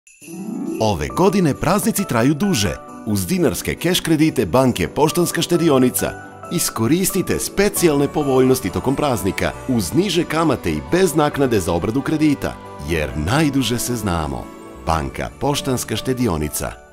Ove godine praznici traju duže. Uz dinarske keš kredite banke Poštanska štedionica iskoristite specijalne povoljnosti tokom praznika uz niže kamate i bez naknade za obradu kredita, jer najduže se znamo. Banka Poštanska štedionica.